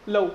Love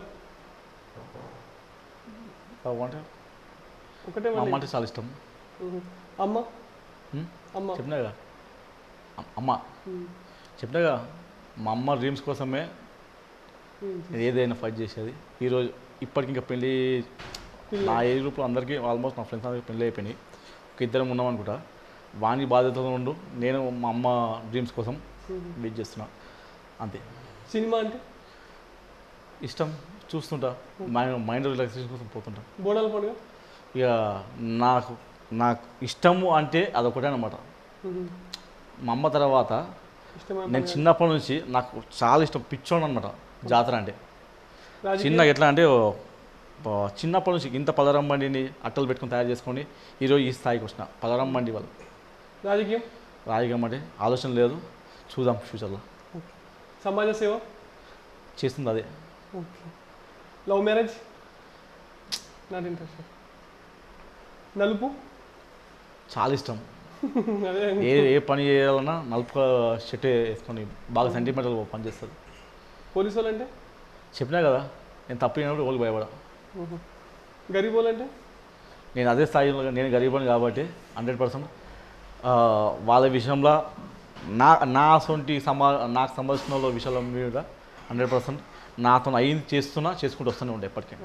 అంటే ఒకటే మా అమ్మ అంటే చాలా ఇష్టం. అమ్మ అమ్మ చెప్పినాగా అమ్మ చెప్పినాగా మా అమ్మ డ్రీమ్స్ కోసమే ఏదైనా ఫైట్ చేసేది. ఈరోజు ఇప్పటికి ఇంకా పెళ్ళి నా ఏజ్ గ్రూప్లో అందరికీ ఆల్మోస్ట్ నా ఫ్రెండ్స్ అందరికీ పెళ్ళి అయిపోయినాయి. ఒక ఇద్దరం ఉన్నాం అనుకుంటా. వానికి బాధ్యతగా ఉండు, నేను మా అమ్మ డ్రీమ్స్ కోసం వెయిట్ చేస్తున్నా అంతే. సినిమా అంటే ఇష్టం, చూస్తుంటా, మైండ్ రిలాక్సేషన్ కోసం పోతుంటా. బోనాల పండుగ ఇక నాకు నాకు ఇష్టము అంటే అదొకటే అనమాట. మా అమ్మ తర్వాత నేను చిన్నప్పటి నుంచి నాకు చాలా ఇష్టం, పిచ్చోడు అనమాట జాతర అంటే. చిన్నగా ఎట్లా అంటే చిన్నప్పటి నుంచి ఇంత పదరం బండిని అట్టలు పెట్టుకుని తయారు చేసుకొని ఈరోజు ఈ స్థాయికి వచ్చిన పదరం బండి వల్ల. రాజకీయం అంటే ఆలోచన లేదు, చూద్దాం ఫ్యూచర్లో. సమాజ సేవ చేస్తుంది అదే. Love marriage not interest. నలుపు చాలా ఇష్టం. ఏ పని చేయాలన్నా నలుపు షర్ట్ వేసుకొని బాగా సెంటిమెంటల్ పని చేస్తుంది. పోలీసు వాళ్ళు అంటే చెప్పినా కదా, నేను తప్పు అయినప్పుడు వాళ్ళకి భయపడా. గరీబ్ వాళ్ళు అంటే నేను అదే స్థాయిలో, నేను గరీబని కాబట్టి 100% వాళ్ళ విషయంలో నా సొంటి నాకు సంబంధించిన విషయాల మీద 100% నాతో అయింది చేసుకుంటూ వస్తూనే ఉంటాయి ఎప్పటికీ.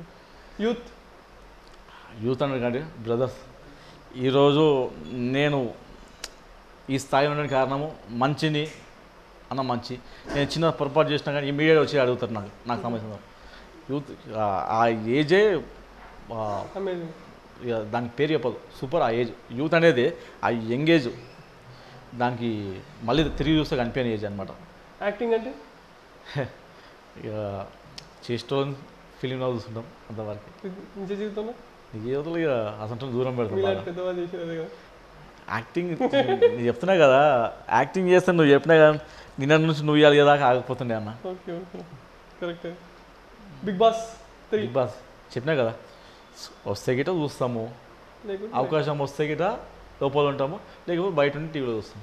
యూత్ అంటే బ్రదర్స్, ఈరోజు నేను ఈ స్థాయిలో ఉండడానికి కారణము మంచిని మంచి. నేను చిన్న పొరపాటు చేసినా కానీ ఇమీడియట్గా వచ్చి అడుగుతారు నాకు సంబంధించిన యూత్. ఆ ఏజే దానికి పేరు చెప్పదు, సూపర్. ఆ ఏజ్ యూత్ అనేది ఆ యంగ్ ఏజ్, దానికి మళ్ళీ తిరిగి చూస్తే కనిపించని ఏజ్ అనమాట. యాక్టింగ్ అంటే ఇక చేస్తూ ఫిలిం చూస్తుంటాం అంతవరకు. నిజ జీవితంలో ఇక అసలు దూరం పెడతాం. యాక్టింగ్ నేను చెప్తున్నా కదా, యాక్టింగ్ చేస్తాను నువ్వు చెప్పినా కదా, నిన్న నుంచి నువ్వు ఇవ్వాలి కదా ఆగిపోతుండే అన్న. కరెక్ట్. బిగ్ బాస్ చెప్పినా కదా, వస్తే గిట చూస్తాము, అవకాశం వస్తే గిట లోపల ఉంటాము, లేకపోతే బయట ఉండి టీవీలో చూస్తాము.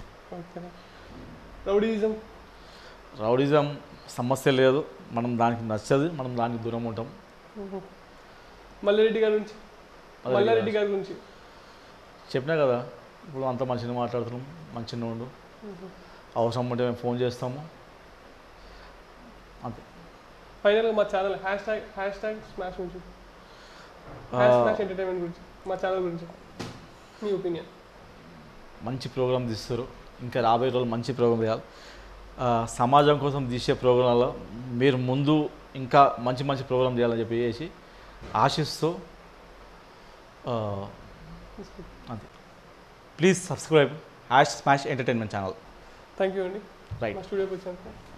రౌడీజం సమస్య లేదు, మనం దానికి నచ్చదు, మనం దానికి దూరం ఉంటాం. మల్లారెడ్డి గారి గురించి చెప్పినా కదా, ఇప్పుడు అంతా మంచిగా మాట్లాడుతున్నాం, మంచిగా ఉండు, అవసరం ఉంటే మేము ఫోన్ చేస్తాము అంతే. ఫైనల్గా మా ఛానల్ #స్మాష్ గురించి, ఎంటర్టైన్మెంట్ గురించి, మా ఛానల్ గురించి మీ ఒపీనియన్. మంచి ప్రోగ్రామ్ తీస్తారు, ఇంకా రాబోయే రోజులు మంచి ప్రోగ్రామ్ తీయాలి. సమాజం కోసం తీసే ప్రోగ్రాంలలో మీరు ముందు ఇంకా మంచి మంచి ప్రోగ్రామ్ చేయాలని చెప్పేసి ఆశిస్తూ అంతే. Please subscribe #Smash Entertainment channel. Thank you అండి. రైట్, మా స్టూడియోకి వచ్చాను.